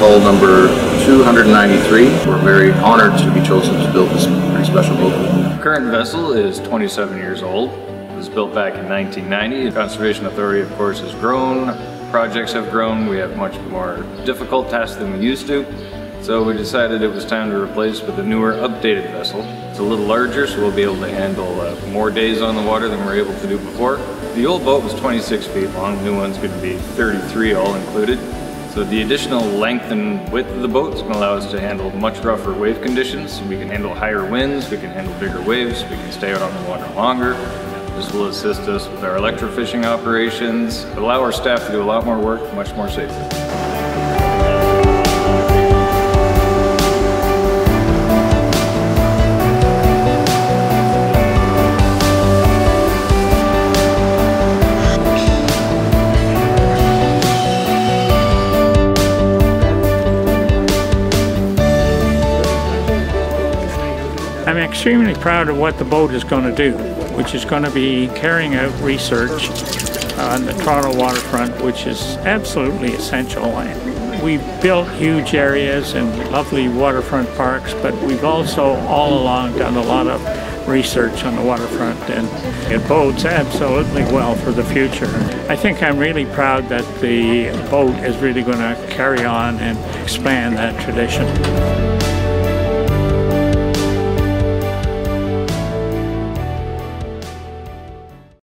hull number 293. We're very honored to be chosen to build this pretty special boat. The current vessel is 27 years old. It was built back in 1990. The Conservation Authority, of course, has grown. Projects have grown. We have much more difficult tasks than we used to. So we decided it was time to replace with a newer, updated vessel. It's a little larger, so we'll be able to handle more days on the water than we were able to do before. The old boat was 26 feet long. The new one's going to be 33 all included. So the additional length and width of the boat is going to allow us to handle much rougher wave conditions. We can handle higher winds, we can handle bigger waves, we can stay out on the water longer. This will assist us with our electro-fishing operations, allow our staff to do a lot more work much more safely. I'm extremely proud of what the boat is going to do, which is going to be carrying out research on the Toronto waterfront, which is absolutely essential. We've built huge areas and lovely waterfront parks, but we've also all along done a lot of research on the waterfront, and it bodes absolutely well for the future. I think I'm really proud that the boat is really going to carry on and expand that tradition.